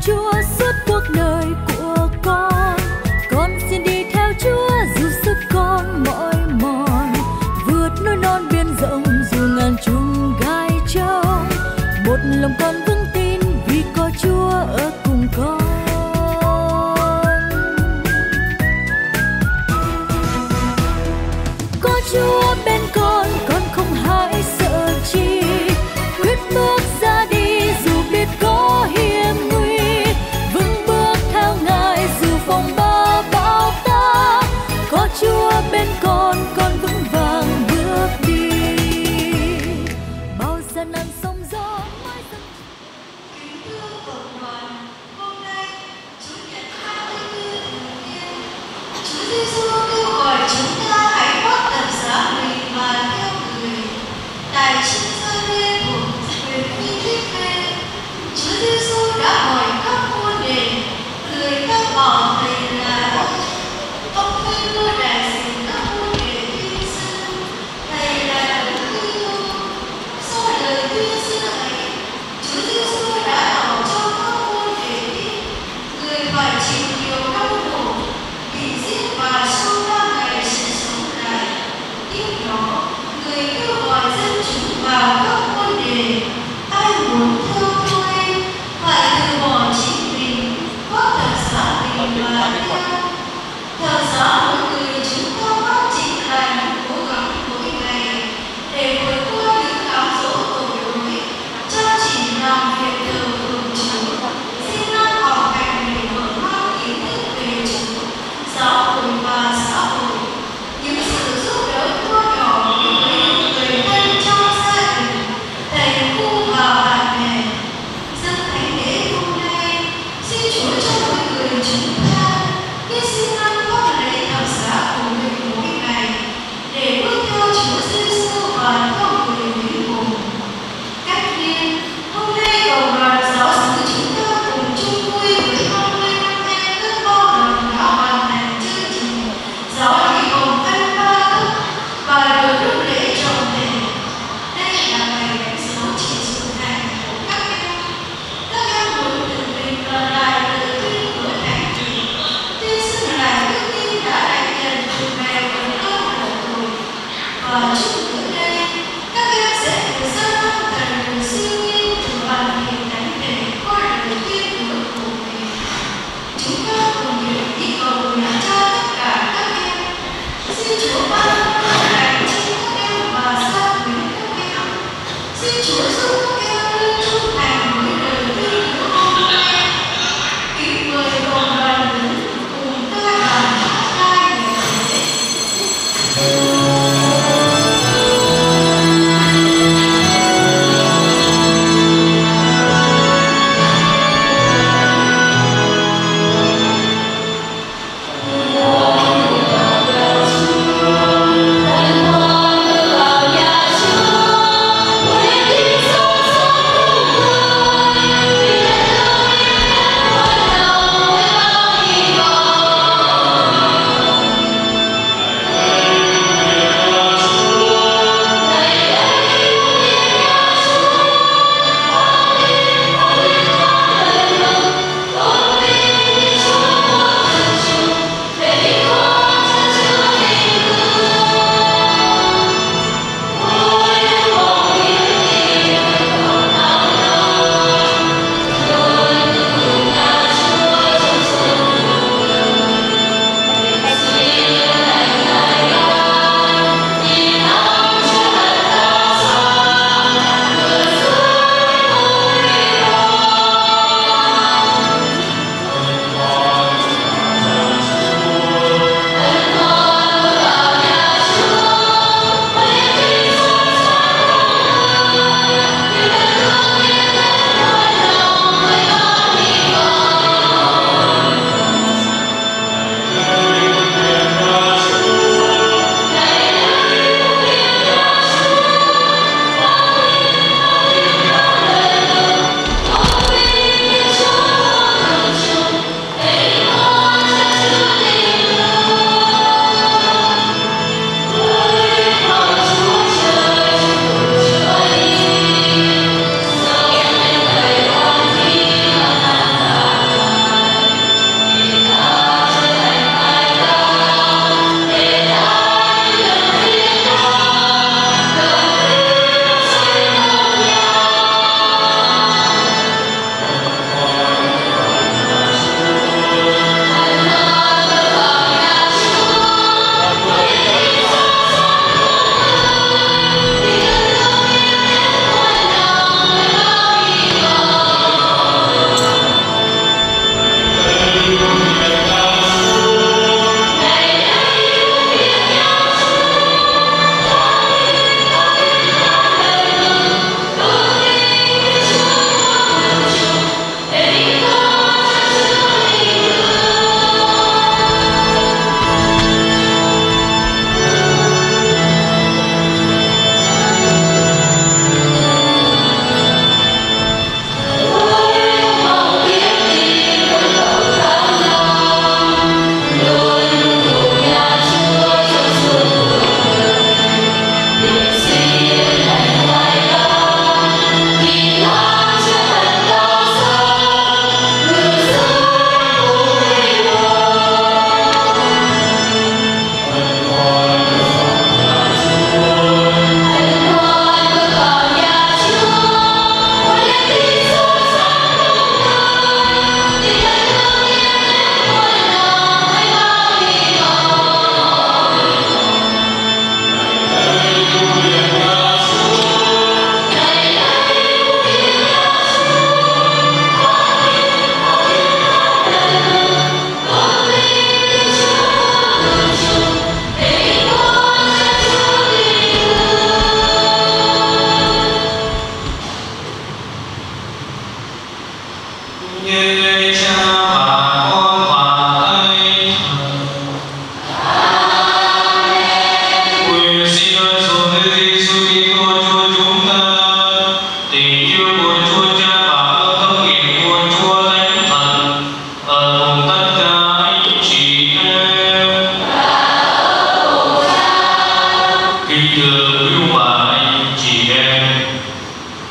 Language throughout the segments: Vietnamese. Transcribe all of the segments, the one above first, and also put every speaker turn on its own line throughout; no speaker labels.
Chúa suốt cuộc đời của con. Con xin đi theo Chúa dù sức con mỏi mòn, vượt núi non biển rộng dù ngàn chông gai trông. Một lòng con vững tin vì có Chúa ở cùng con. Có Chúa bên con không hãi sợ chi. Quyết bước ra đi dù biết có hiểm nguy,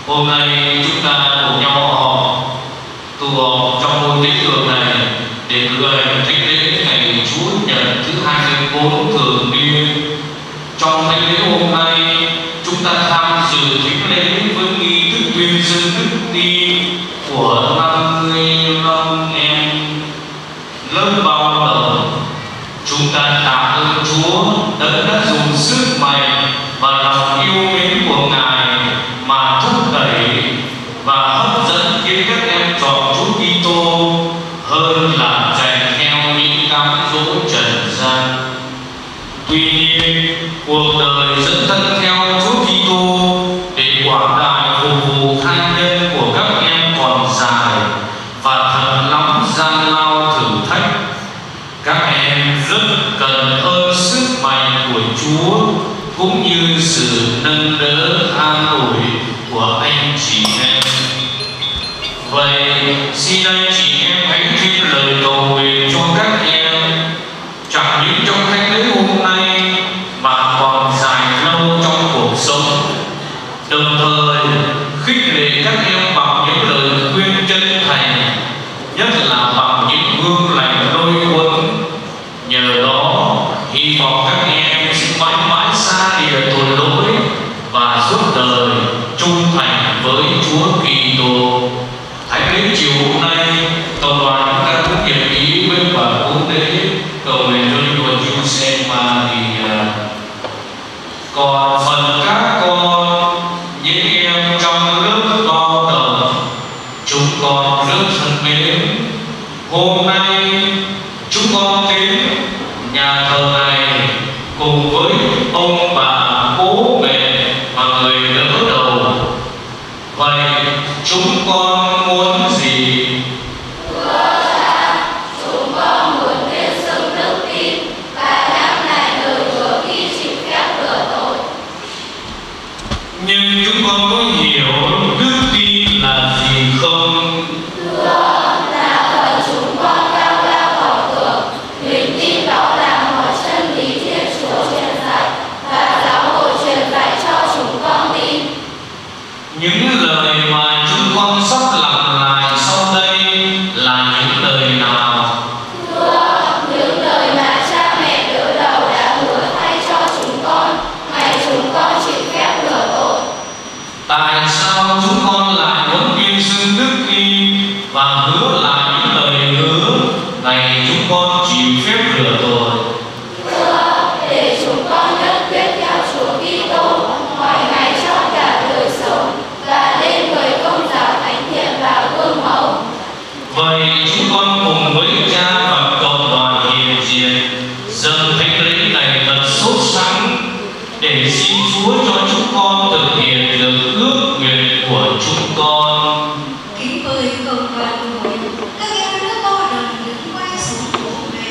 Hôm nay chúng ta cùng nhau họp tụ họp trong ngôi thánh đường này để cử hành thánh lễ ngày Chúa Nhật thứ 24 thường niên. Trong thánh lễ hôm nay, chúng ta tham dự thánh lễ với nghi thức tuyên xưng đức tin của 55 em lớp bao đầu. Chúng ta tạ ơn Chúa đã dùng sức mạnh và lòng yêu mến của Ngài mà thúc đẩy và hấp dẫn khiến các em chọn Chúa Kitô hơn là chạy theo những cám dỗ trần gian. Tuy nhiên, cuộc đời dẫn thân theo Chúa Kitô để quảng đại phục vụ tha nhân của các em còn dài và thật lắm gian lao thử thách. Các em rất cần ơn sức mạnh của Chúa cũng như sự nâng đỡ an ủi của anh chị em. Vậy xin anh chị em hãy thêm lời cầu nguyện cho các em, chẳng những trong thánh lễ hôm nay mà còn dài lâu trong cuộc sống, đồng thời khích lệ các em bằng những lời khuyên chân thành, nhất là bằng những gương lành đôi quân. Nhờ đó, hy vọng các em sẽ mãi mãi xa lìa tội lỗi và suốt đời trung thành với Chúa Kitô. Thánh lễ chiều hôm nay, toàn đoàn chúng ta cũng hiệp ý với bà cúng lễ cầu nguyện cho linh hồn Giuse-ma thì còn phần các con, những em trong lớp bao đầu, chúng con rất thân mến. Hôm nay chúng con đến nhà thờ này cùng với ông bà, bố mẹ và người đỡ đầu. Vậy chúng con muốn gì?
Chúng con muốn tuyên xưng đức tin và nhắc lại lời Chúa khi chịu phép rửa tội.
Nhưng chúng con có hiểu đức tin là gì không?
Là phần chúng con cao cao vọng tưởng, niềm tin đó là mọi chân lý Thiên Chúa truyền dạy và giáo hội truyền dạy cho chúng con tin.
Những lời mà chúng con sắp lặp lại sau đây là những lời nào?
Những lời mà cha mẹ đỡ đầu đã hứa thay cho chúng con ngày chúng con chịu phép rửa tội.
Tại sao chúng con lại muốn tuyên xưng đức tin và hứa lại những lời hứa ngày chúng con chịu phép rửa tội?
Để chúng con nhất quyết theo Chúa Kitô mọi ngày trong cả đời sống và lên người công giáo thánh thiện và gương mẫu.
Vậy chúng con cùng với cha và cộng đoàn hiện diện dâng thánh lễ này thật sốt sắng để xin Chúa cho chúng con thực hiện được ước nguyện của chúng con.
Kính mời cộng đoàn hội, các em lớp bao đồng đứng quay xuống bố mẹ.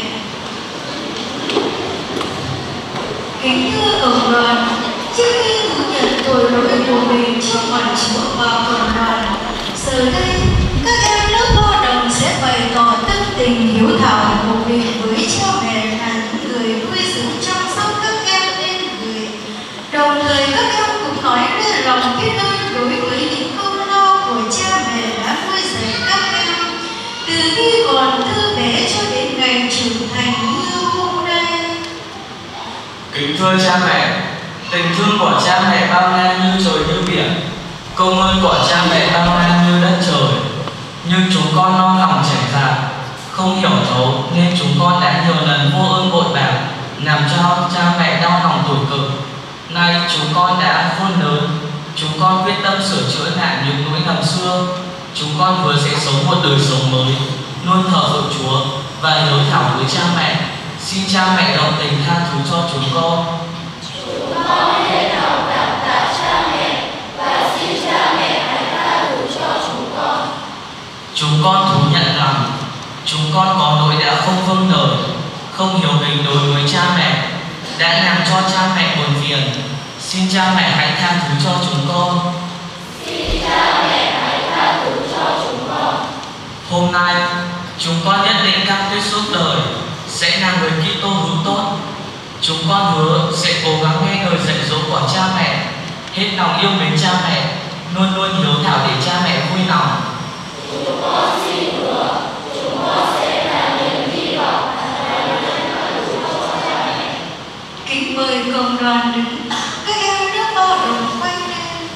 Kính thưa cộng đoàn, trước khi thừa nhận tội lỗi của mình trước mặt Chúa và cộng đoàn, giờ đây các em lớp bao đồng sẽ bày tỏ tâm tình hiếu thảo của mình với cha mẹ là những người nuôi dưỡng chăm sóc các em nên người. Đồng thời các em cũng nói lên lòng biết ơn đối với những công lao của cha mẹ đã nuôi dạy các em từ khi còn thơ bé cho đến ngày trưởng thành như hôm nay.
Kính thưa cha mẹ, tình thương của cha mẹ bao la như trời như biển, công ơn của cha mẹ bao la như đất trời. Nhưng chúng con non lòng trẻ dạ, không hiểu thấu nên chúng con đã nhiều lần vô ơn bội bạc, làm cho cha mẹ đau lòng tủi cực. Nay chúng con đã khôn lớn, chúng con quyết tâm sửa chữa lại những lỗi lầm xưa. Chúng con vừa sẽ sống một đời sống mới, luôn thờ phượng Chúa và hiếu thảo với cha mẹ. Xin cha mẹ đồng tình tha thứ cho chúng con.
Chúng con hết lòng cảm tạ cha mẹ và xin cha mẹ hãy tha thứ cho chúng con.
Chúng con thú nhận rằng chúng con có lỗi đã không vâng lời, không hiếu kính đối với cha mẹ, đã làm cho cha mẹ buồn phiền. Xin cha mẹ hãy tha thứ cho chúng con.
Xin cha mẹ hãy tha thứ cho chúng con.
Hôm nay chúng con nhất định cam kết suốt đời sẽ là người Kitô hữu tốt. Chúng con hứa sẽ cố gắng nghe lời dạy dỗ của cha mẹ, hết lòng yêu mến cha mẹ, luôn luôn hiếu thảo để cha mẹ vui lòng.
Chúng con xin hứa, chúng con sẽ là niềm hy vọng và niềm hạnh phúc cho cha mẹ.
Kính mời cộng đoàn đứng, các em đã bao đồng quay lên.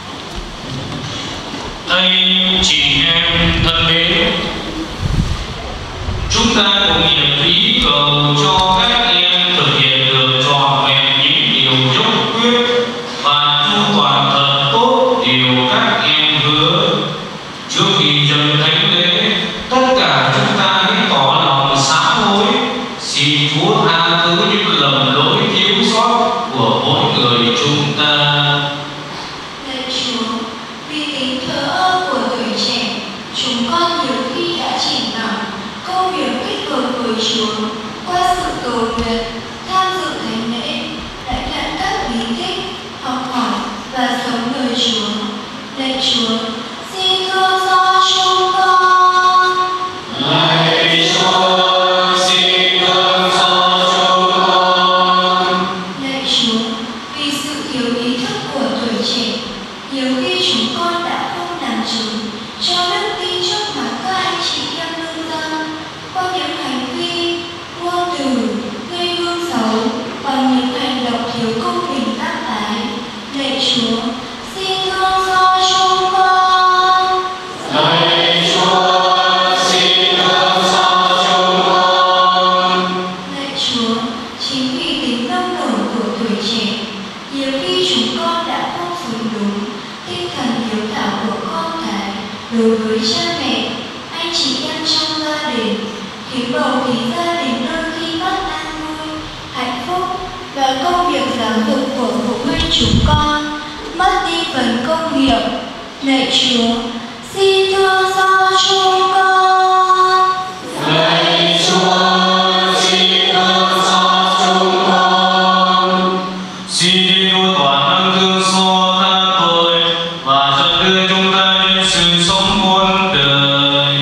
Anh chị em thân mến, chúng ta cùng niệm ý cầu cho các em thực hiện được trọn vẹn những điều nhất quyết và chu toàn thật tốt điều các em hứa. Trước khi dâng thánh lễ, tất cả chúng ta hãy tỏ lòng sám hối, xin Chúa tha thứ những lầm lỗi thiếu sót của mỗi người chúng ta.
Lạy Chúa, vì tính thờ ơ của tuổi trẻ, chúng con nhiều khi đã chỉ bảo công việc tích cực của Chúa qua sự cầu nguyện, tham dự thánh lễ, đã nhận các bí tích, học hỏi và sống lời Chúa. Lạy Chúa, xin thương xót chúng con.
Lạy Chúa, xin thương xót chúng con.
Lạy Chúa, vì sự thiếu ý thức của tuổi trẻ, nhiều khi chúng con đã không làm chứng cho đức tin trước mặt các anh chị em lương dân qua những hành vi, ngôn từ, gây gương xấu bằng những hành động thiếu công bình bác ái. Lạy Chúa, xin thương xót chúng con.
Lạy Chúa, xin thương xót chúng con.
Lạy Chúa, chính vì tính nông nổi của tuổi trẻ, nhiều khi chúng con đã không sống đúng tinh thần hiếu thảo của con cái đối với cha mẹ, anh chị em trong gia đình, khiến bầu khí gia đình đôi khi mất an vui, hạnh phúc và công việc giáo dục của phụ huynh chúng con mất đi phần công hiệu. Lạy Chúa, xin thương xót chúng con.
Lạy Chúa, xin thương xót chúng con. Xin Chúa toàn năng thương xót tha tội và dẫn đưa chúng ta đến sự sống muôn đời.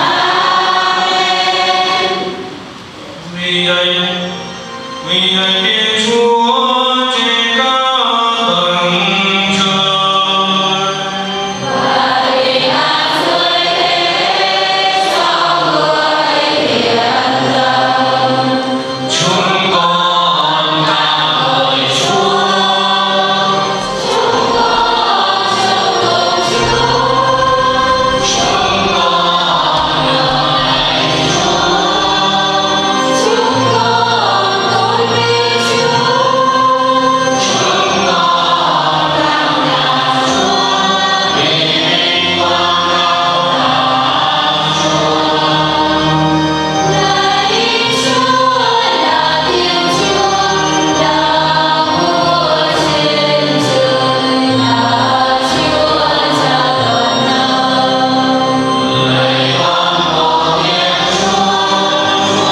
Vì đây Thiên Chúa trên các tầng trời.
Và vì an dưới thế cho người hiền lành.
Chúng con ca ngợi Chúa.
Chúng con trông ngưỡng Chúa.
Chúng con nhờ lạy Chúa.
Chúng con tôn vinh Chúa.
Chúng con
Làm nhà Chúa.
vì vinh quang cao là Chúa.
Lạy Chúa là Thiên Chúa, là vua trên trời, là Chúa cha toàn năng.
Lạy con một Thiên Chúa,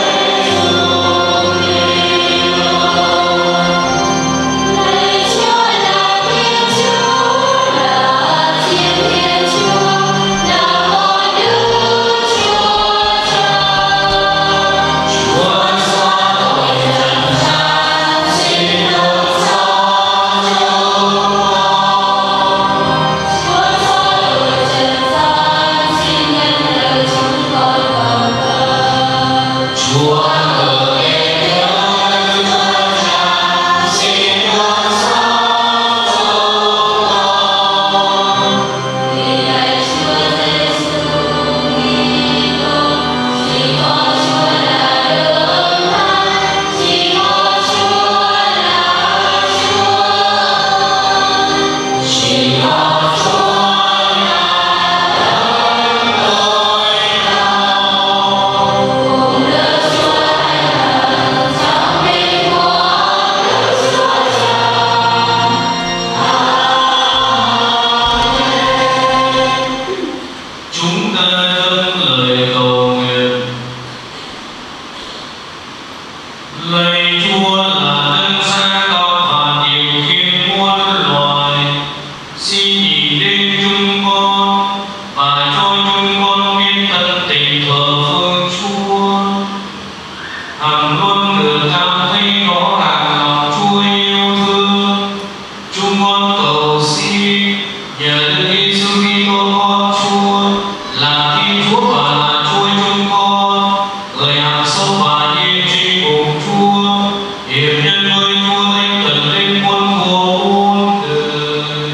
Lạy Chúa là Thiên Chúa, là Thiên Thiên Chúa, là mọi Đức Chúa Cha.
Chúa xóa tội trần gian, xin thương xót chúng con.
Chúa xóa tội trần gian, xin nhân lời chúng con cầu ca.
Chúa ngợi khen Chúa Cha, xin thương xót chúng con.
Vì lạy Chúa Giêsu Kitô, chỉ có Chúa là đấng thánh, chỉ có Chúa là Chúa.
Chỉ có Chúa là đấng tối cao.
Cùng Đức Chúa Thánh Thần trong vinh quang Đức Chúa Cha.
Chúng ta dâng lời cầu nguyện. Lạy Chúa là đấng sáng tạo và điều khiển muôn loài, xin nhìn đến chúng con và cho chúng con biết tận tình thờ phượng Chúa. Hằng luôn được cảm thấy rõ ràng lòng Chúa yêu thương. Chúng con cầu xin nhờ Đức Giêsu Kitô con Chúa là Thiên Chúa và là Chúa chúng con, người hằng sống và yên tri cùng Chúa, hiệp nhân với Chúa Thánh Thần Linh Quân của muôn đời.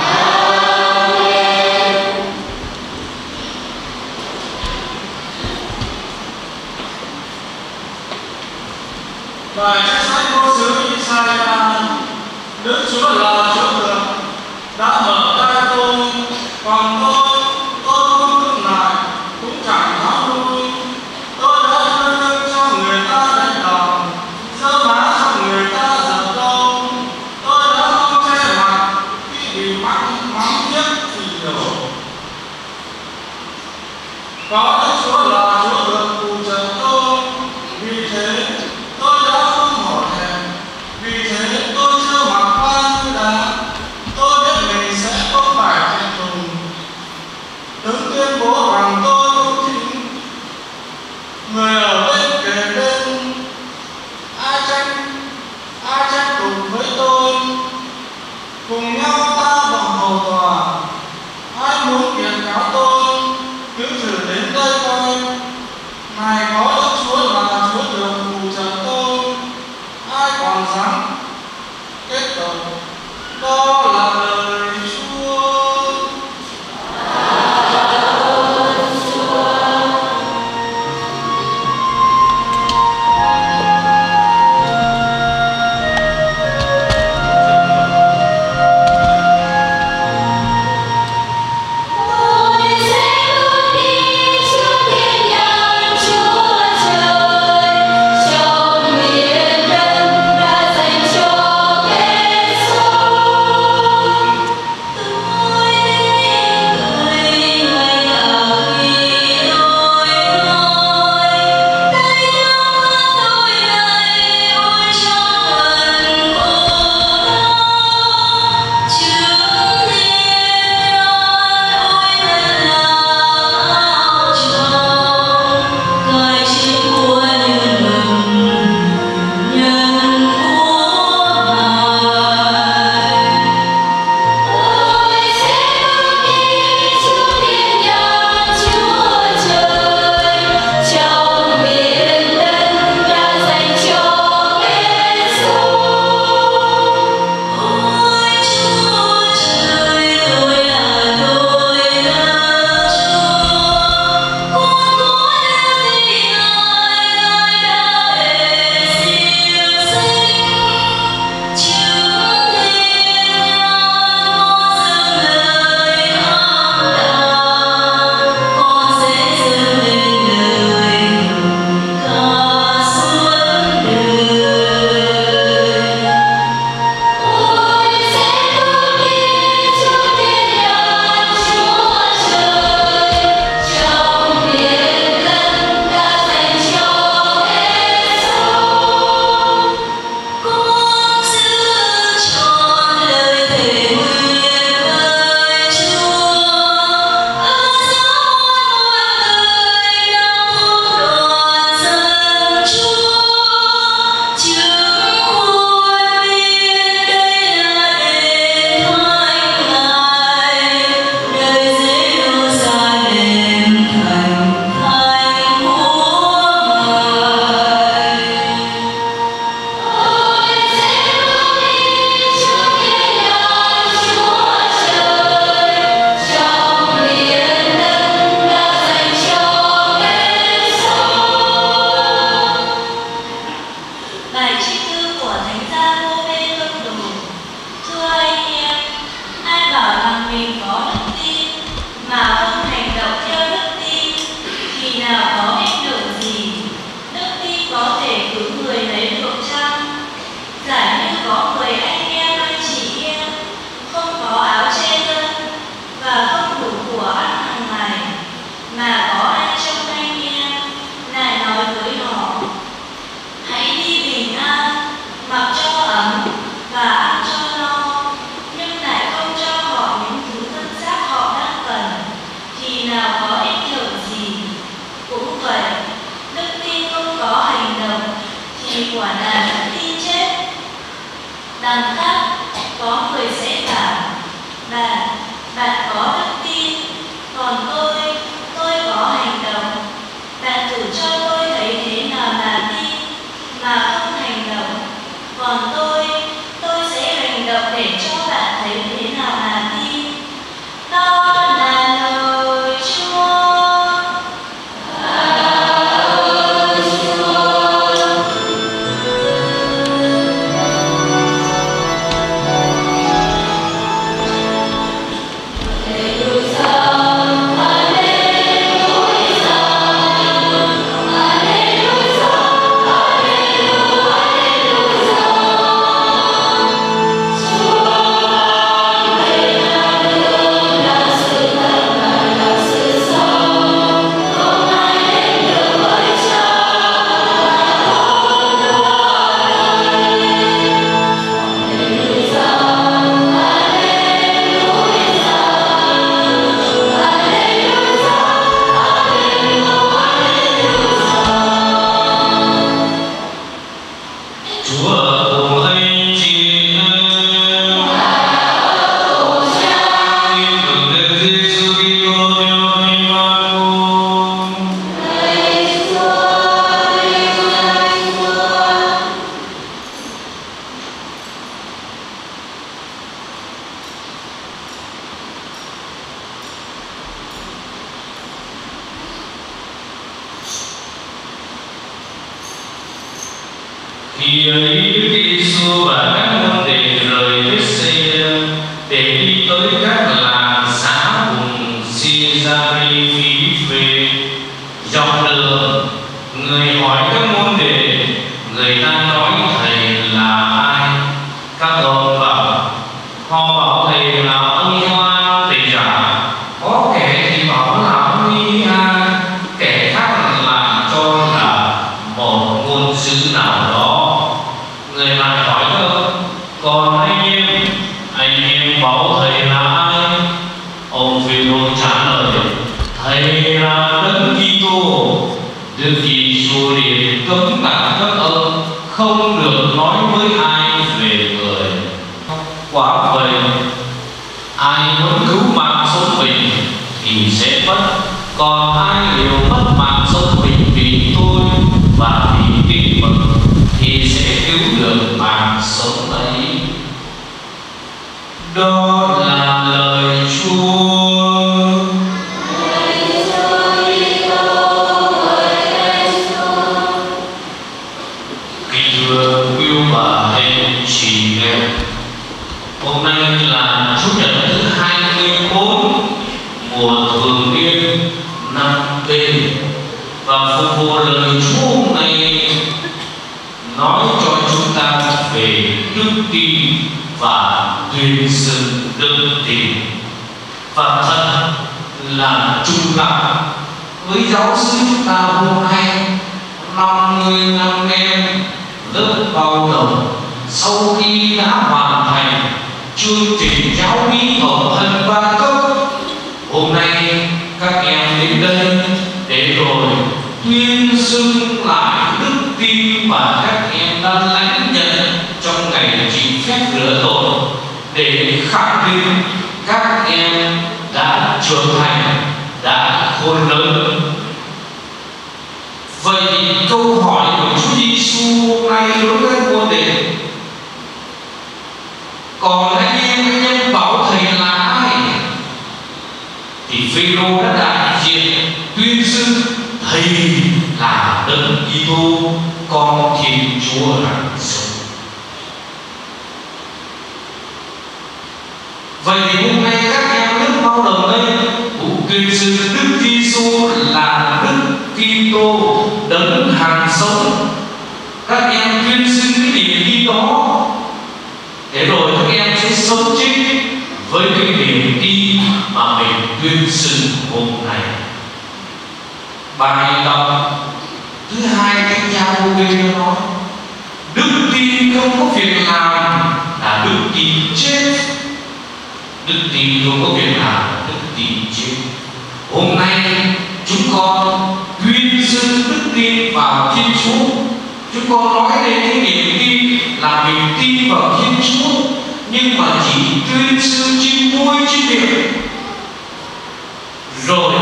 Bài trích sách ngôn sứ Isaiah: Đức Chúa là Chúa được, đã mở tay tôi, còn tôi không ngưng lại, cũng chẳng tháo lui. Tôi đã đưa lưng cho người ta đánh đòn, giơ má cho người ta giật câu. Tôi đã không che mặt khi bị mắng nhiếc thì đổ. Có Đức Chúa là Chúa được phù trợ tôi, vì thế tôi đã không hổ thẹn, vì thế tôi chưa mặc vai như đá. Tôi biết mình sẽ không phải thẹn thùng, đứng tuyên bố rằng tôi không chính. Người ở bên kề bên, ai tranh cùng với tôi, cùng nhau ta vào hầu tòa. Ai muốn kiện cáo tôi, cứ thử đến đây coi. Này có Đức Chúa là Chúa được phù trợ tôi, ai còn dám kết tội. Đó là lời Chúa.
Tôi sẽ bước đi trước thiên nhãn Chúa Trời, trong miền đất đã dành cho kết sống. Tôi tin người ngày nào khi tôi nói, đây nhớ tôi này ôi trong phần khổ đau, chứng liên ôi thân áo trong, cởi trên của nhân mừng nhân của Ngài. Tôi sẽ bước đi trước thiên nhãn Chúa Trời, trong miền đất đã dành cho kết sống. Ôi Chúa Trời, tôi là Chúa, con có điều gì Ngài đã để siêu sinh, chứng liên con dâng lời cảm tạ, con sẽ dâng lên lời ca suốt đời. Tôi sẽ bước đi trước thiên nhãn Chúa Trời, trong miền đất đã dành cho kết sống. Con giữ trọn lời thề nguyện với Chúa, ở giữa muôn người đang phục đoàn dân Chúa, chứng khuôn viên đây là đền thánh Ngài, nơi Giê-ru-sa-lem thành thánh của Ngài. Tôi sẽ bước đi trước thiên nhãn Chúa Trời, trong miền đất đã dành cho kết sống.
Bài trích thư của Thánh gia Ngô-bê Tông Đồ. Thưa anh em, ai bảo rằng mình có đức tin mà không hành động theo đức tin thì nào có ích lợi gì? Đức tin có thể cứu người lấy được chăng? Giả như có 10 anh em hay chị em không có áo che thân và không đủ của ăn hàng ngày, mà có ai trong anh em lại nói với họ: hãy đi bình an, mặc cho ấm và ăn cho no, nhưng lại không cho họ những thứ thân xác họ đang cần, thì nào có ích lợi gì? Cũng vậy, đức tin không có hành động thì quả là đức tin chết. Đằng khác, có người sẽ bảo: bà
Khi ấy Đức Giêsu và các môn đệ rời Bethsaida để đi tới các làng xã vùng Caesarea Philippe. Dọc đường, người hỏi các môn đệ, người ta nói thầy là ai? Các ông bảo, họ bảo thầy là ông Gioan Tẩy Giả, có kẻ thì bảo là ông Elia, kẻ khác là cho là một ngôn sứ nào đó. Người lại hỏi còn anh em bảo thầy là ai? Ông Phêrô trả lời, thầy là Đấng Kitô. Đức Giêsu liền cấm cả các ông không được nói với ai về người. Quả vậy, ai muốn cứu mạng sống mình thì sẽ mất, còn ai nếu mất mạng sống mình vì tôi và vì tin mừng thì sẽ cứu được mạng sống ấy. Đó là lời Chúa. Kính thưa quý ông bà anh chị em, hôm nay là Chủ nhật thứ 24 mùa thường niên năm B, và phục vụ lời Chúa hôm nay nói cho chúng ta về đức tin và tuyên xưng đức tin. Và thật là trùng lạ với giáo sư chúng ta hôm nay, 50 năm em lớp bao đồng sau khi đã hoàn thành chương trình giáo lý hậu thân 3 cấp. Hôm nay các em đến đây để rồi tuyên xưng lại đức tin mà các em đã lãnh nhận trong ngày chịu phép rửa tội, để khẳng định các em đã trưởng thành, đã khôn lớn. Vậy thì câu hỏi của Chúa Giêsu hôm nay đối với các môn đệ, còn anh em bảo thầy là ai? Thì Phêrô đã đại diện tuyên xưng thầy là Đấng Kitô, con Thiên Chúa hằng sống. Vậy thì hôm nay các em lớp bao đồng đây cũng tuyên xưng Đức Giêsu là Đức Kitô, Đấng hằng sống. Các em tuyên xưng cái niềm tin đó, để rồi các em sẽ sống chết với cái niềm tin mà mình tuyên xưng hôm nay. Bài đọc thứ 2 Thánh Cha Bô-bê nói, đức tin không có việc làm là đức tin chết. Đức tin không có việc làm là đức tin chết. Hôm nay chúng con tuyên xưng đức tin vào Thiên Chúa. Chúng con nói đến cái niềm tin là mình tin vào Thiên Chúa, nhưng mà chỉ tuyên xưng trên môi trên miệng. Rồi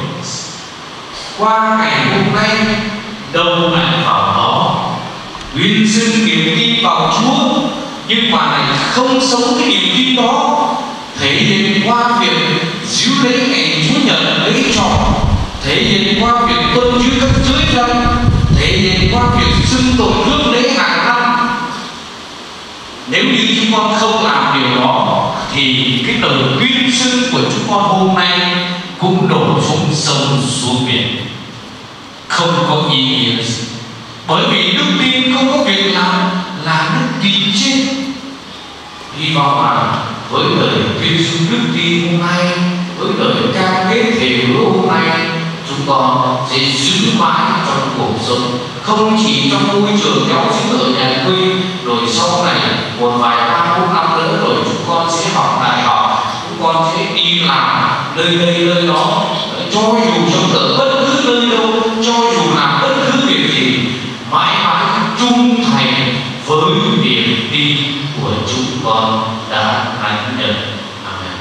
qua ngày hôm nay đâu lại vào đó tuyên xưng niềm tin vào Chúa, nhưng mà lại không sống cái niềm tin đó, thể hiện qua việc giữ lấy ngày Chúa Nhật lấy trò, thể hiện qua việc tuân giữ các giới răn, thể hiện qua việc xưng tội rước lễ hàng năm. Nếu như chúng con không làm điều đó thì cái lời tuyên xưng của chúng con hôm nay cũng đổ xuống sông xuống biển, không có ý nghĩa gì. Bởi vì đức tin không có việc làm là đức tin chết. Hy vọng là với lời tuyên xưng đức tin hôm nay, với lời cam kết thề hứa hôm nay, chúng con sẽ giữ mãi trong cuộc sống, không chỉ trong môi trường giáo xứ ở nhà quê, rồi sau này một vài 3-4 năm nữa rồi chúng con sẽ học đại học, chúng con sẽ đi làm nơi đây nơi đó, cho dù trong ở bất cứ nơi đâu, cho dù làm bất cứ việc gì, mãi mãi trung thành với niềm tin của chúng con đã lãnh nhận. Amen.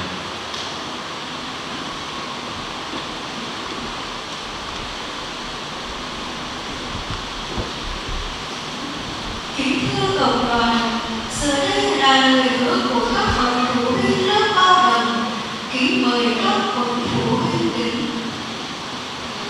Kính thưa cộng đoàn, giờ đây là lời hứa của các bậc phụ huynh lớp bao đồng. Kính mời các bậc phụ huynh đến.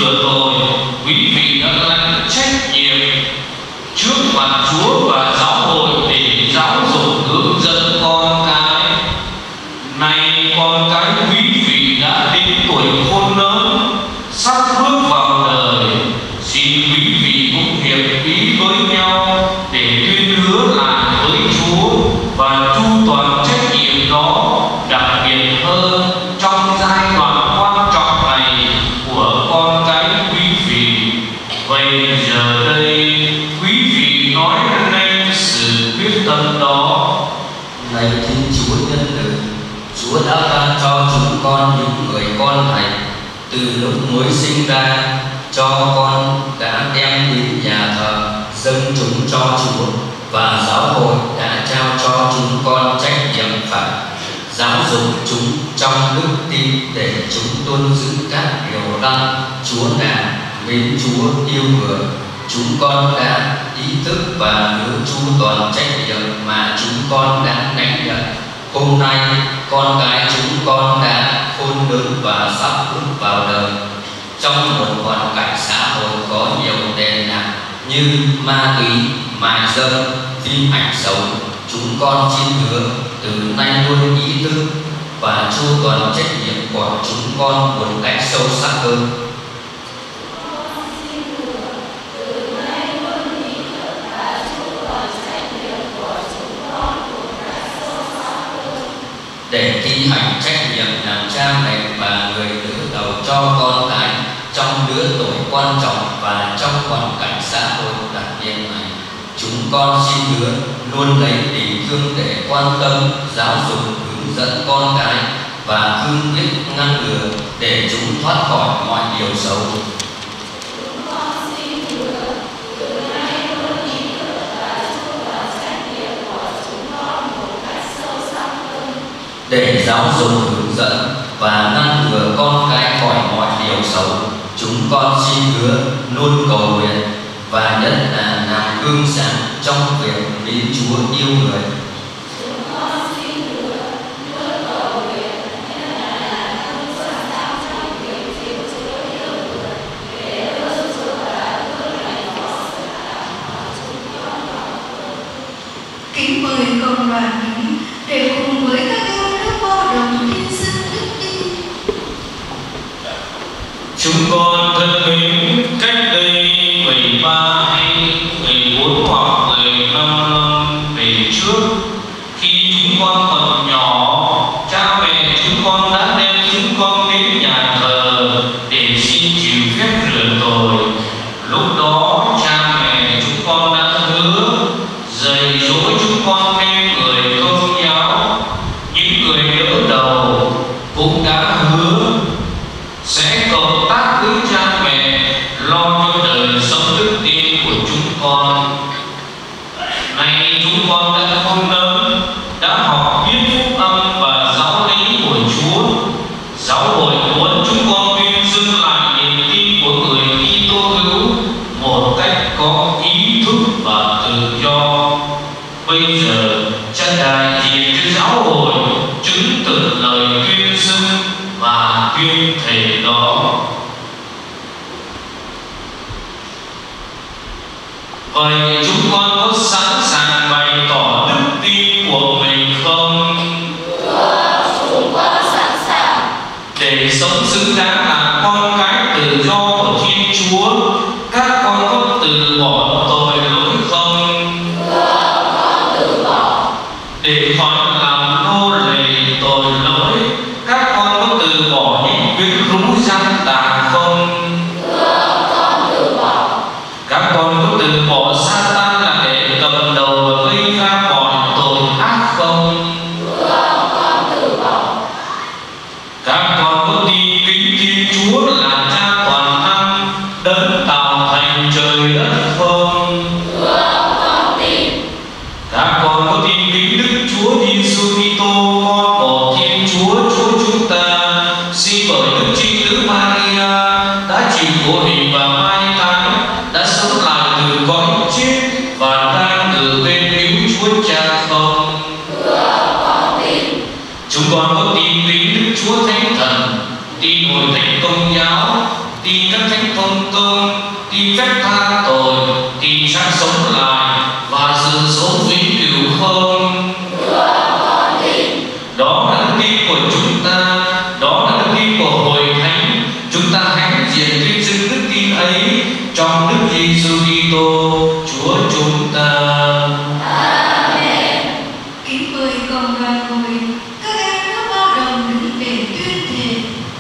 vừa rồi, quý vị đã lãnh trách nhiệm trước mặt Chúa và giáo hội để giáo dục hướng dẫn con cái. Nay con cái quý vị đã đến tuổi khôn lớn, sắp bước vào đời, xin quý vị cũng hiệp ý với nhau để tuyên hứa lại với Chúa và chu toàn trách nhiệm đó, đặc biệt hơn trong giai đoạn quan trọng này của con cái quý vị. Vậy giờ đây quý vị nói nên sự quyết tâm đó.
Lạy Thiên Chúa nhân từ, Chúa đã ban cho chúng con những người con này từ lúc mới sinh ra, cho con đã đem đến nhà thờ dâng chúng cho Chúa, và giáo hội đã trao cho chúng con trách nhiệm phải giáo dục chúng trong đức tin để chúng tuân giữ các điều răn Chúa đã mến Chúa yêu người. Chúng con đã ý thức và nhớ chu toàn trách nhiệm mà chúng con đã lãnh nhận. Hôm nay con cái chúng con đã khôn lớn và sắp bước vào đời. Trong một hoàn cảnh xã hội có nhiều tệ nạn như ma túy, mại dâm, phim ảnh xấu, chúng con xin hứa từ nay luôn ý thức và chu toàn trách nhiệm của chúng con một cách sâu sắc hơn. Để thi hành trách nhiệm làm cha mẹ và người đỡ đầu cho con cái trong lứa tuổi quan trọng và trong hoàn cảnh xã hội đặc biệt này, chúng con xin hứa luôn lấy tình thương để quan tâm, giáo dục, hướng dẫn con cái và cương quyết ngăn ngừa để chúng thoát khỏi mọi điều xấu. Để giáo dục, hướng dẫn và ngăn ngừa con cái khỏi mọi điều xấu, chúng con xin hứa luôn cầu nguyện và nhất là làm gương sáng trong việc mến Chúa yêu người.
Kính mời cộng đoàn kính để cùng với các em lớp bo đồng tin xưng đức tin.
Chúng con thân mến, cách đây 13 hay 14 hoặc 15 năm về trước, khi chúng con còn nhỏ, cha mẹ chúng con đã đem chúng con đến nhà thờ để xin chịu phép rửa tội. Lúc đó cha mẹ chúng con đã hứa dạy dỗ chúng con nên người Công giáo. Những người đỡ đầu cũng đã hứa sẽ cộng tác với cha mẹ lo cho đời sống đức tin của chúng con. Nay chúng con đã khôn lớn, đã học biết phúc âm và giáo lý của Chúa. Giáo hội muốn chúng con tuyên dương lại niềm tin của người Kitô hữu một cách có ý thức và tự do. Bây giờ cha đại diện cho giáo hội chứng thực lời tuyên xưng và tuyên thệ đó. Vậy chúng con có sẵn sàng bày tỏ đức tin của mình không?
Chúng con sẵn sàng.
Để sống xứng đáng là con cái tự do của Thiên Chúa, các con có từ bỏ tội lỗi không?
Con từ bỏ.
Để khỏi làm nô lệ tội lỗi, các con có từ bỏ những quyến rũ gian tà không?
Con từ bỏ.
Các con có từ bỏ Satan là kẻ cầm đầu và gây ra mọi tội ác không?
Con từ bỏ.
Các con có tin kính Thiên Chúa là Cha toàn năng, đấng tạo thành trời đất không?
Con tin.
Các con có tin kính Đức Chúa Giêsu Kitô, con một Thiên Chúa, Chúa chúng ta, sinh bởi Đức Trinh Nữ Maria, đã chịu khổ hình và mai táng, đã sống lại từ cõi chết và đang từ bên hữu Chúa Cha không?
Con tin.
Chúng con có tin kính Đức Chúa Thánh Thần, tin Hội Thánh Công giáo, tin các thánh công công, tin phép tha tội, tin xác sống lại và sự sống vĩnh cửu không. Đó là đức tin của chúng ta, đó là đức tin của hội thánh. Chúng ta hãy diện tuyên xưng đức tin ấy trong Đức Giêsu Kitô Chúa chúng ta.
Amen. Kính mời cộng đoàn ngồi, các em đã bao đồng đứng để tuyên thệ.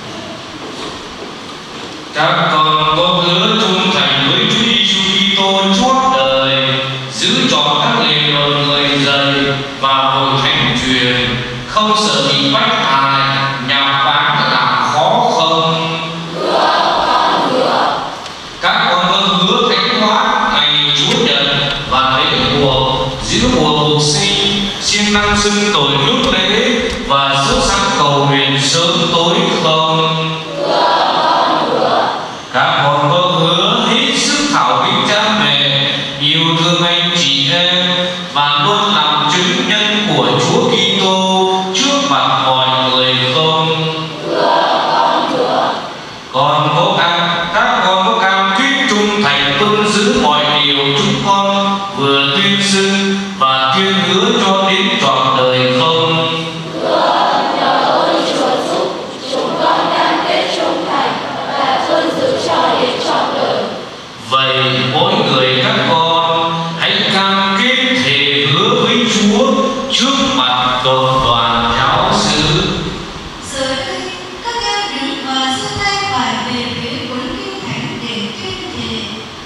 Các con có hứa trung thành với Chúa Giêsu Kitô suốt đời, giữ trọn các lề luật người dạy và hội thánh truyền, không sợ bị bắt hại, nhạo báng làm khó không? Các con có hứa thánh hóa ngày Chúa Nhật và lễ buộc, giữ mùa phục sinh, siêng năng xưng tội rước lễ và sốt sáng cầu nguyện sớm tối không? Các con có hứa hết sức thảo kính cha mẹ, yêu thương anh chị em và luôn làm chứng nhân của Chúa Kitô trước mặt mọi người không? Các con có cam kết trung thành tuân giữ mọi điều chúng con vừa tuyên xưng và tuyên hứa cho đến trọn đời không? Vậy mỗi người các con hãy cam kết thề hứa với Chúa trước mặt cộng đoàn giáo xứ.
Giờ đây, các em đứng và giơ tay phải về phía cuốn kinh thánh để tuyên thệ.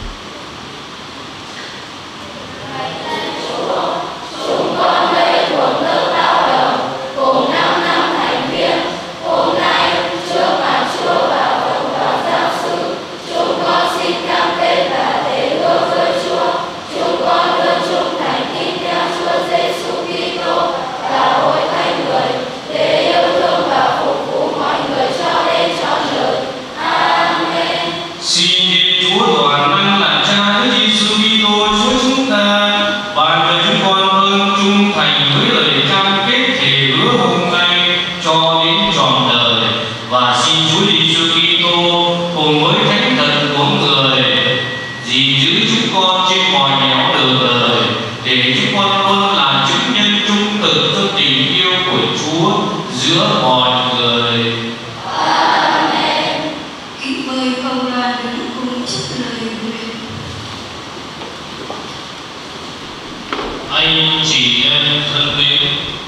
Chúng con đây thuộc lớp lao động cùng 5 năm thành viên. Hôm nay trước mặt Chúa và cộng đoàn giáo xứ, chúng con xin cam kết và thề hứa với Chúa. Chúng con luôn trung thành tin theo Chúa Giêsu Kitô và hội thánh người, để yêu thương và phục vụ mọi người cho đến trọn đời. Amen.
Xin Thiên Chúa toàn năng là Cha Đức Giêsu Kitô Chúa chúng ta ban cho chúng con ơn trung thành với lời cam kết thề hứa hôm nay cho đến trọn đời, và xin Chúa Giêsu Kitô cùng với thánh thần của người gìn giữ chúng con trên mọi nẻo đường đời, để chúng con luôn là chứng nhân trung thực cho tình yêu của Chúa giữa mọi người.
Amen.
Kính mời cộng đoàn đứng cùng trước lời nguyện.
Anh chị em thân mến,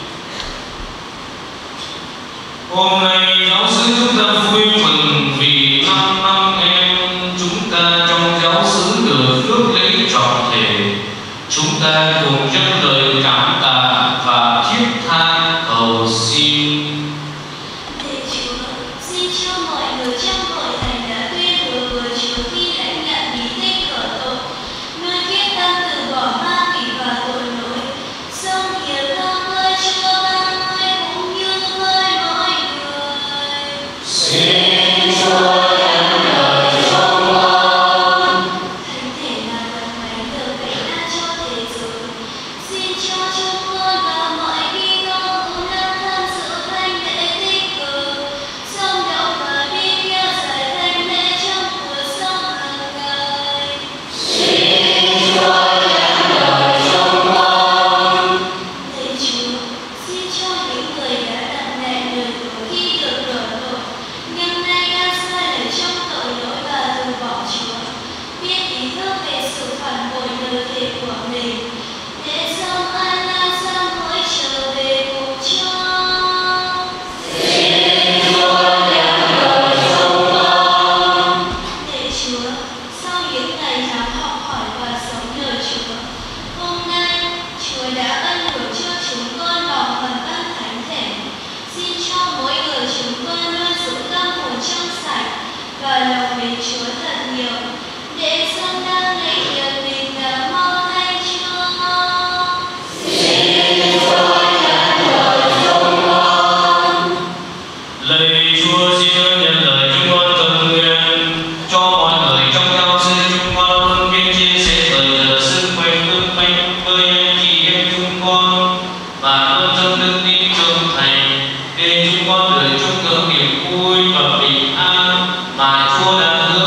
hôm nay giáo xứ chúng ta vui mừng vì 5 năm em chúng ta trong giáo xứ được rước lễ trọn thể. Chúng ta cùng dâng lời cảm tạ và thiết tha cầu xin.
Thầy Chúa, xin cho mọi người trong hội thánh đã tuyên hứa với Chúa khi lãnh nhận bí tích khởi tội, luôn quyết tâm từ bỏ ma quỷ và tội lỗi, sống hiệp thông với Chúa và người cũng như với mọi người.
Xin Chúa đem lời trong con.
Thánh thể là vật thánh được vẽ ra cho thế giới. Xin cho chúng con và mọi khi con cũng đang tham dự thánh lễ tích cực, sống động và đi theo giải thánh lễ trong cuộc sống hàng ngày.
Xin Chúa đem lời trong con.
Thầy Chúa, xin cho những người đã đặt nặng lời của khi được rửa tội, nhưng nay đang sai lệch trong tội lỗi và từ bỏ Chúa, biết ý thức về sự phản bội lời thề của mình, để sống an lạc sám hối trở về cùng Chúa.
Xin Chúa đem lời trong con.
Thầy Chúa, sau những ngày tháng học hỏi và sống nhờ Chúa, hôm nay Chúa đã ân hưởng cho chúng con lòng hồn ân thánh thể. Xin cho mỗi người chúng con luôn giữ tâm hồn trong sạch và lòng mến Chúa thật nhiều, để sống đang lấy việc mình đã mong thay Chúa.
Xin Chúa đem lời trong con. Lạy Chúa, xin nhận lời chúng con cầu nguyện cho mọi người trong giáo xứ chúng con luôn biết chia sẻ thời giờ sức khỏe tương manh với anh chị em chúng con, và luôn trong đức tin trung thành, để chúng con được chung hưởng niềm vui và bình an mà Chúa đã hứa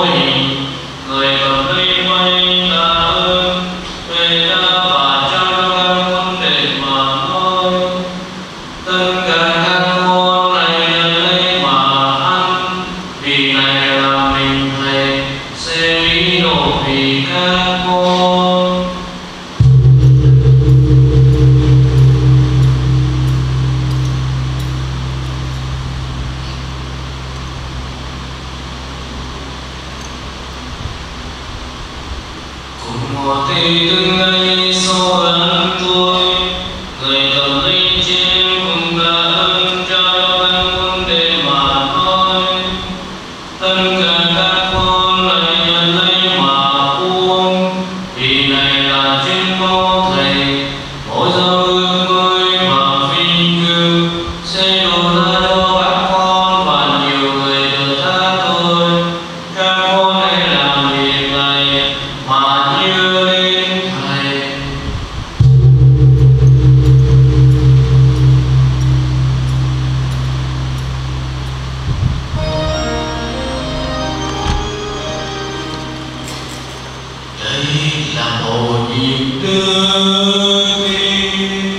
hối hỷ. Người cầm lấy mây tạ ơn, về ra và trao cho các con để mà nói. Tất cả các con này nhận lấy mà ăn, vì này là mình Thầy sẽ ví độ vì các con. Cùng một thì từng ngày sau lần tôi, người cầm lấy chén cùng tạ ơn trao cho các con để mà nói. Tất cả các con này nhận lấy mà uống, vì này là chén máu Thầy, mỗi giao ước mới mà vinh cư sẽ đổ ra cho các con và nhiều người được tha tội. Các con hãy làm việc này mà nhớ đến Thầy. Đây là mầu nhiệm đức tin.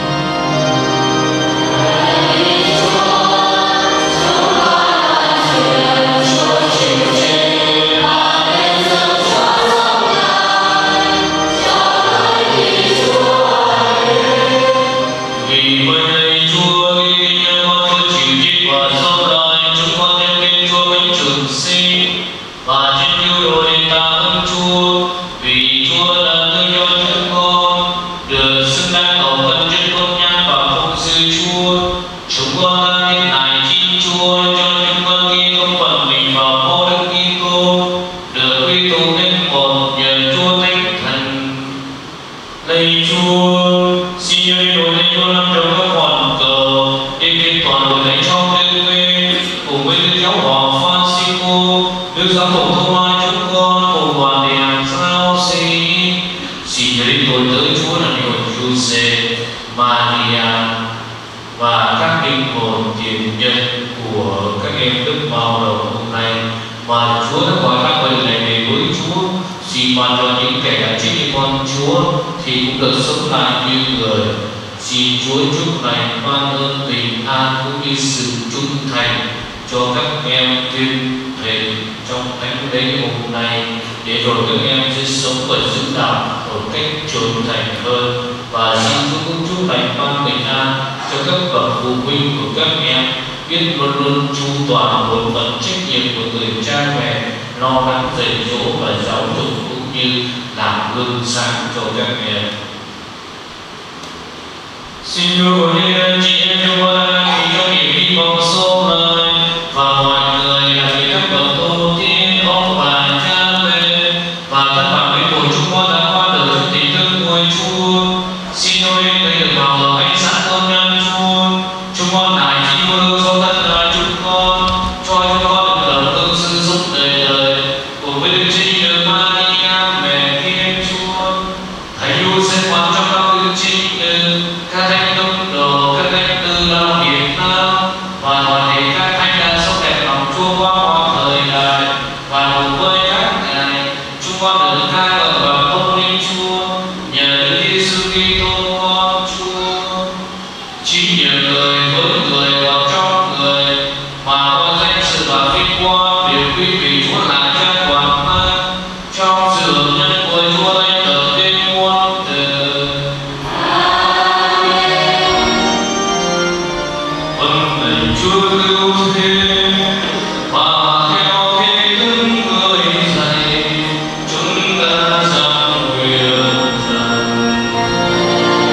Vì vậy lạy Chúa, khi nhớ con Chúa chịu chết và sau đời, chúng con đem lên Chúa bánh trường sinh và trên yêu đồ đền tạ ơn Chúa, vì Chúa đã thương cho chúng con được xứng đáng cầu khẩn trên tôn nhang và phụng sự Chúa. Chúng con đã tin nài xin Chúa cho chúng con ghi công phận mình vào mô Đức Kitô, được quy tụ nên một nhờ Chúa Thánh Thần. Lạy Chúa, xin nhớ đến đội thánh Chúa năm trong các hoàn cầu, đem đến toàn đội thánh trong Đức Vinh, cùng với Đức Giáo hoàng Francisco, Đức Giám mục Thomas chúng con, cùng đoàn đề hàng sao sĩ. Xin nhớ đến tôi tới Chúa là nhiều Giuse, Maria và các linh hồn tiền nhân của các em Đức Mao đầu hôm nay, mà Chúa đã gọi các bệnh này về với Chúa. Xin ban cho những kẻ đã chết với con Chúa thì cũng được sống lại như người. Xin Chúa chúc lành ban ơn bình an cũng như sự trung thành cho các em tuyên thệ trong thánh lễ hôm nay, để rồi các em sẽ sống và giữ đạo một cách trưởng thành hơn. Và xin Chúa cũng chúc lành ban bình an cho các bậc phụ huynh của các em, biết luôn luôn chu toàn bổn phận trách nhiệm của người cha mẹ, lo lắng dạy dỗ và giáo dục cũng như làm gương sáng cho các em. Xin Chúa của những anh chị em trong con đang nghỉ trong niềm hy vọng sâu lời, và mọi người là vì các bậc tổ tiên, ông bà, cha mẹ và tất cả quý của chúng con đã qua đời trong tình thương của Chúa. Xin tôi thấy được vào ở ánh sáng tôn nhân Chúa. Chúng con nài xin Chúa cho tất cả chúng con, cho chúng con được lòng tương sự sống đời đời cùng với Đức Trinh Nữ Maria mẹ Thiên Chúa. Thánh Chúa sẽ quan trong các Đức Trinh Nữ, các thánh tông đồ, các thánh tư lao Việt Nam và toàn thể các thánh đã sống đẹp lòng Chúa qua mọi thời đại. Và cùng với các ngài, chúng con được ca ngợi và tôn vinh Chúa nhờ Đức Giêsu Kitô con Chúa. Chính nhờ người với người và trong người mà con danh sự và vinh quang đều quy về Chúa là Cha toàn năng, trong sự hợp nhân của Chúa Thánh Thần đến muôn đời. Vâng lạy Chúa cứu thế và theo thế thức người dạy, chúng ta dâng nguyện rằng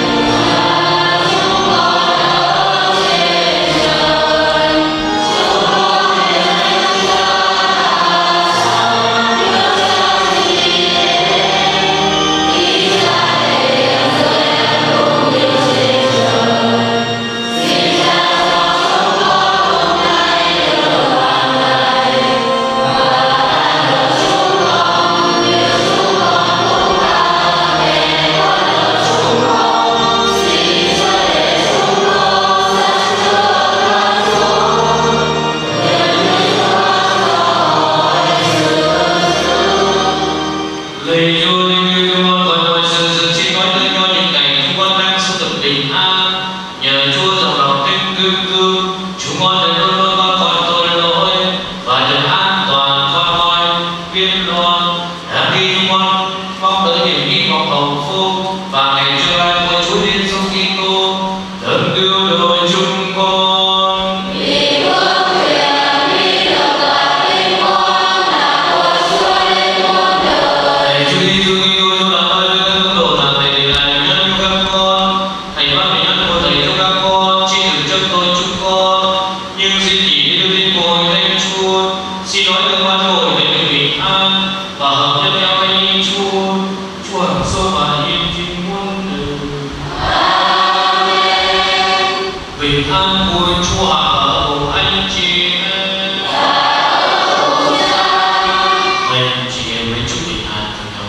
liên đoàn đã ghi chung con mong tới niềm hy vọng hồng phúc và ngày tương lai của Chúa Giêsu Kitô đấng cứu độ chúng con.
Vì vương quyền, vì được và vinh quang là của Chúa đến muôn đời.
Thầy Chúa Giêsu Kitô cho làm ơn các độ làm thầy để lại nhân cho các con. Thầy ban bình an của thầy cho các con, xin đừng chấp tôi chúng con, nhưng xin chỉ đưa tin của hội thánh Chúa. Xin nói cơ quan hội thánh được bình an và hợp nhất theo thánh ý Chúa. Chúa hằng sống và yên trên muôn đời.
Amen.
Bình an của Chúa ở cùng anh chị em. Mời anh chị em với chúc bình an cùng nhau.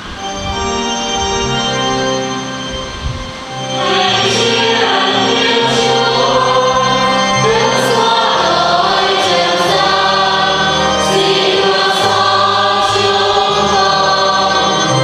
Hãy chia ơn Thiên Chúa, bước xuống tội trần gian, xin thương xót chúng con.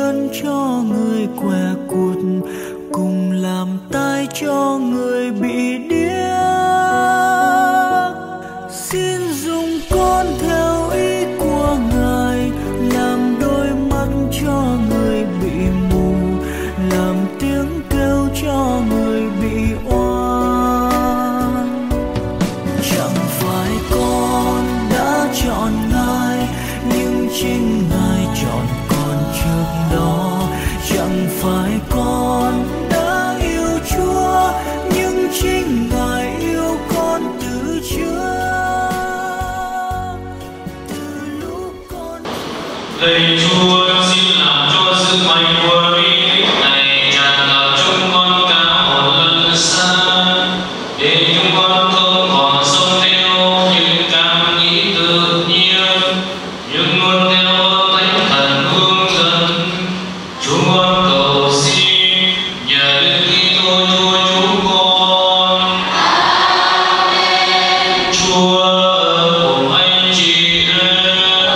chân cho người què cụt, cùng làm tay cho người bị điếc. Xin dùng con theo ý của Ngài, làm đôi mắt cho người bị mù, làm tiếng kêu cho người bị oan. Chẳng phải con đã chọn Ngài, nhưng chính Ngài chọn con trước đó. Chẳng phải con đã yêu Chúa, nhưng chính Ngài yêu con từ trước. Từ lúc con
Lạy Chúa, xin làm cho sự mạnh của bí tích này tràn ngập chúng con cả một lần xa, để chúng con không còn sống theo những cảm nghĩ tự nhiên, nhưng luôn theo Thánh Thần hướng dẫn. Chúng con cầu xin nhờ Đức Kitô Chúa chúng con. Amen. Chúa cùng anh chị em.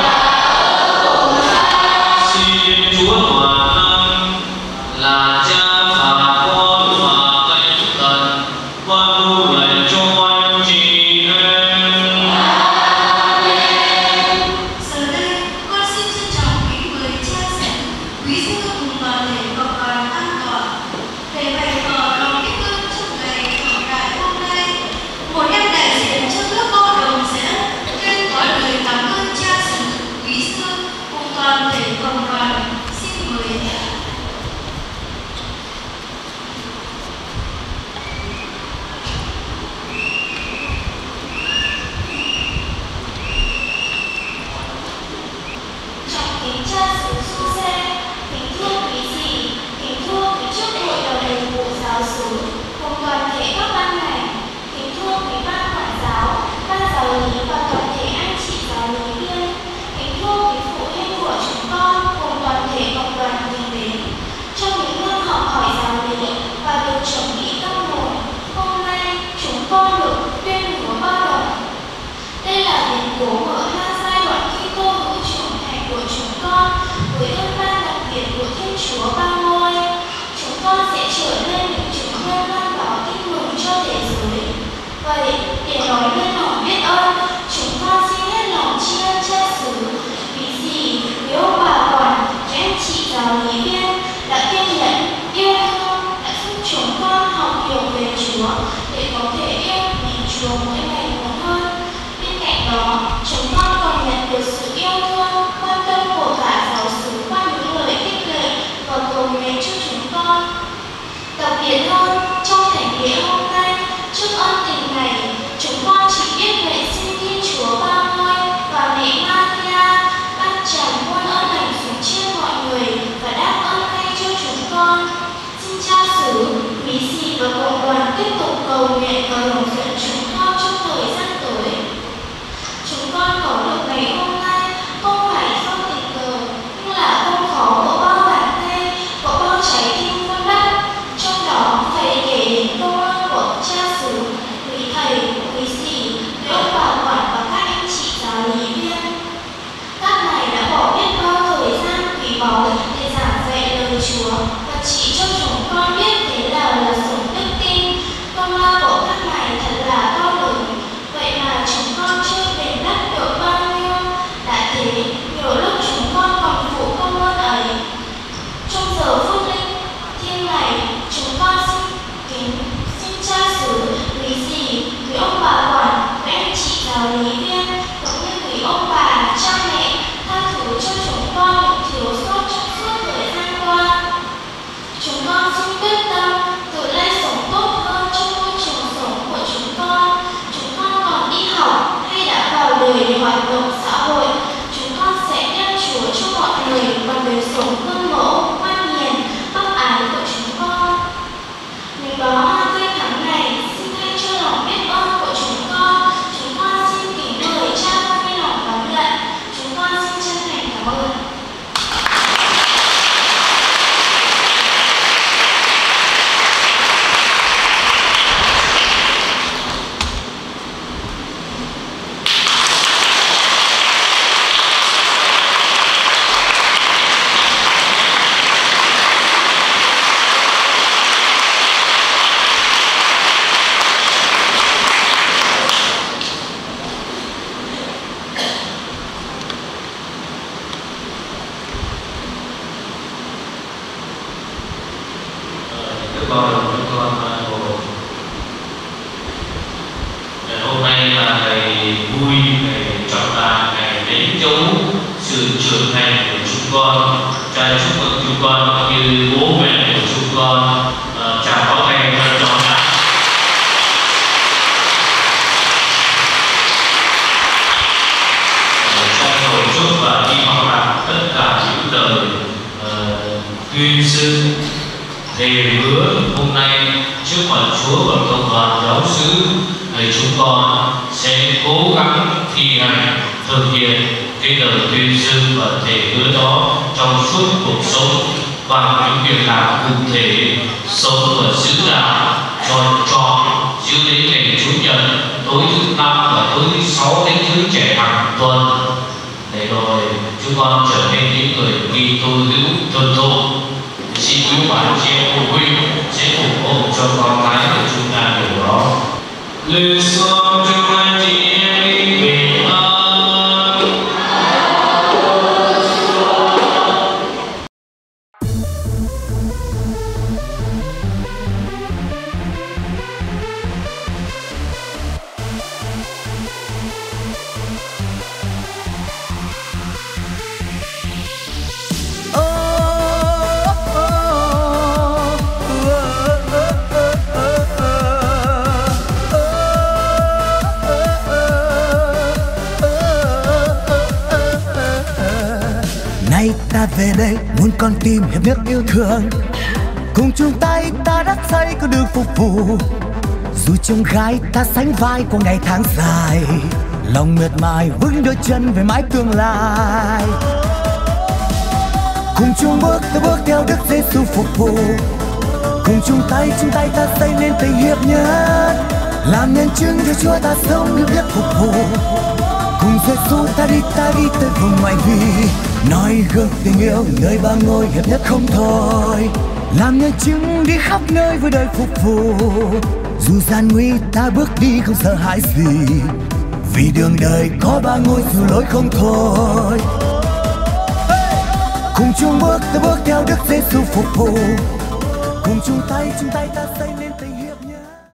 Xin Chúa toàn năng là Cha và Con và Thánh Thần ban ơn lành cho anh chị em.
Giờ đây, con xin trân trọng kính mời cha giảng, quý sư cùng toàn thể cộng đoàn an toàn để bày tỏ lòng biết ơn trong ngày trọng đại hôm nay. Một em đại diện cho lớp cô đồng sẽ tuyên gói lời cảm ơn cha xứ, quý sư cùng toàn thể cộng đoàn. Xin mời.
Trọng kính cha xứ Giuse, kính thưa quý dì, kính thưa quý chức hội đồng đề vụ giáo xứ, cùng toàn thể các ban ngành, kính thưa quý ban quản giáo, ban giáo lý và toàn thể anh chị giáo lý viên, kính thưa quý phụ huynh của chúng con cùng toàn thể cộng đoàn mình đến. Trong những năm học hỏi giáo lý và được chuẩn bị các môn, hôm nay chúng con được tuyên bố bao đồng. Đây là biến cố mở ra giai đoạn Kitô hữu trưởng thành của chúng con với ơn ban đặc biệt của Thiên Chúa Ba Ngôi. Chúng con sẽ trở nên những chứng nhân lan tỏa tin mừng cho thế giới. Vậy, để nói lên lòng biết ơn, chúng con xin hết lòng tri ân cha xứ, quý dì, quý ông bà quản, các anh chị giáo lý viên đã kiên nhẫn, yêu thương, đã giúp chúng con học hiểu về Chúa để có thể yêu mến Chúa mỗi ngày một hơn. Bên cạnh đó, chúng con còn nhận được sự yêu thương, quan tâm của cả giáo xứ qua những lời khích lệ và cầu nguyện cho chúng con. Đặc biệt hơn, trong thánh lễ hôm nay, trước ân tình này, chúng con chỉ biết lạy xin Thiên Chúa Ba Ngôi và mẹ Maria ban tràn muôn ơn lành xuống trên mọi người và đáp ơn ngay cho chúng con. Xin cha xứ, quý dì và cộng đoàn tiếp tục cầu nguyện và hướng dẫn chúng con trong
vui, ngày trọng đại, ngày đánh dấu sự trưởng thành của chúng con. Cha chúc mừng chúng con như bố mẹ của chúng con. Cha có tay cho cha. Cha cầu chúc và hy vọng rằng tất cả những lời tuyên xưng thề hứa hôm nay trước mặt Chúa và cộng đoàn giáo xứ, chúng con sẽ cố gắng thi hành thực hiện cái lời tuyên xưng và thề hứa đó trong suốt cuộc sống bằng những việc làm cụ thể, sống và giữ đạo tròn giữ đến ngày Chủ nhật tối thứ 5 và tối thứ 6 đến thứ trẻ hàng tuần, để rồi chúng con trở nên những người Kitô hữu thuần thục. Xin quý bạn chị em phụ huynh sẽ ủng hộ cho con cái của chúng ta điều đó. Lời son cho anh chị em đi về an.
Ta về đây muốn con tim hiệp nhất yêu thương, cùng chung tay ta đắp xây con đường phục vụ. Dù trông gai ta sánh vai qua ngày tháng dài, lòng mệt mỏi vững đôi chân về mãi tương lai. Cùng chung bước ta bước theo Đức Giêsu phục vụ, cùng chung tay ta xây nên tình hiệp nhất, làm nhân chứng cho Chúa ta sống hiệp nhất phục vụ. Cùng Giêsu ta đi tới vùng ngoại vi, nói gương tình yêu nơi ba ngôi hiệp nhất không thôi, làm nhân chứng đi khắp nơi với đời phục vụ. Dù gian nguy ta bước đi không sợ hãi gì, vì đường đời có ba ngôi dù lối không thôi. Cùng chung bước ta bước theo Đức Giêsu phục vụ, cùng chung tay ta xây